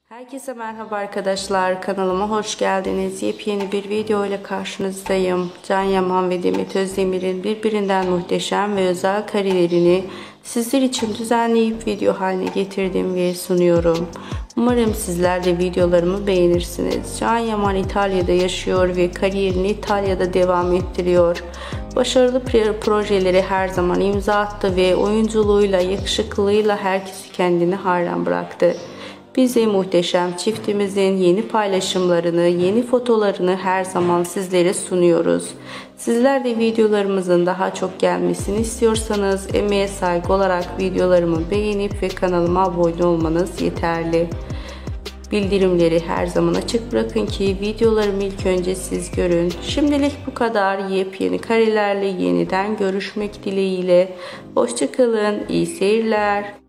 Herkese merhaba arkadaşlar, kanalıma hoş geldiniz. Yepyeni bir video ile karşınızdayım. Can Yaman ve Demet Özdemir'in birbirinden muhteşem ve özel karelerini sizler için düzenleyip video haline getirdim ve sunuyorum. Umarım sizler de videolarımı beğenirsiniz. Can Yaman İtalya'da yaşıyor ve kariyerini İtalya'da devam ettiriyor. Başarılı projeleri her zaman imza attı ve oyunculuğuyla, yakışıklılığıyla herkesi kendine hayran bıraktı. Bize muhteşem çiftimizin yeni paylaşımlarını, yeni fotolarını her zaman sizlere sunuyoruz. Sizler de videolarımızın daha çok gelmesini istiyorsanız emeğe saygı olarak videolarımı beğenip ve kanalıma abone olmanız yeterli. Bildirimleri her zaman açık bırakın ki videolarımı ilk önce siz görün. Şimdilik bu kadar. Yepyeni karelerle yeniden görüşmek dileğiyle. Hoşça kalın, iyi seyirler.